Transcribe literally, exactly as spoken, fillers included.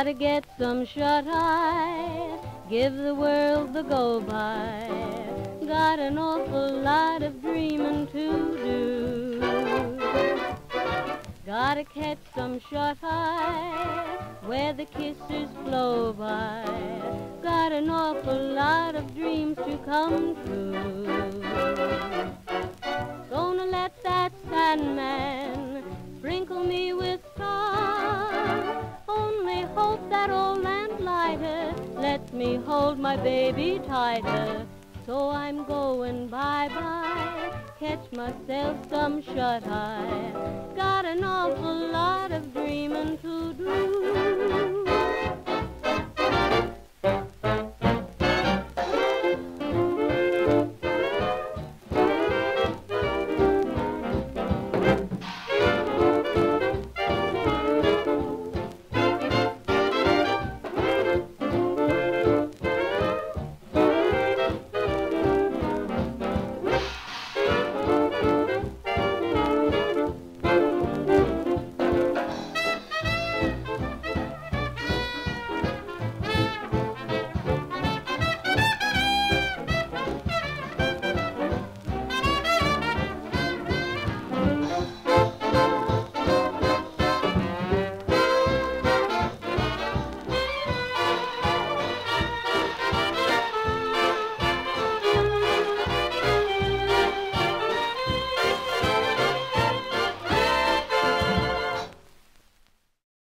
Gotta get some shut-eye, give the world the go-by. Got an awful lot of dreaming to do. Gotta catch some shut-eye where the kisses flow by. Got an awful lot of dreams to come true. Gonna let that Sandman sprinkle me with stars. Only hope that old lamplighter lets me hold my baby tighter. So I'm going bye-bye, catch myself some shut-eye. Got an awful lot of dreaming to do.